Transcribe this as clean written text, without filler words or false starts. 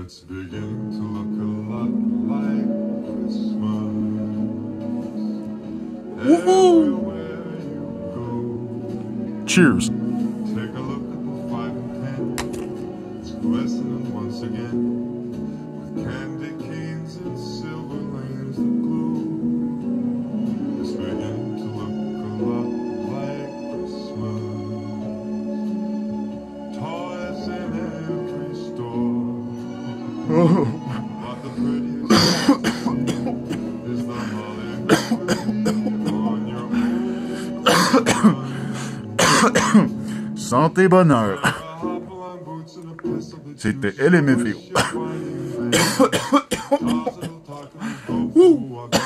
It's beginning to look a lot like Christmas. Everywhere you go. Cheers. Take a look at the 5 and 10. It's glistening once again with candy canes and silver lanes that glow. It's beginning to look a lot like Christmas. Toys in every store. But the prettiest is the holly on your own. Santé bonheur. C'était LMFO.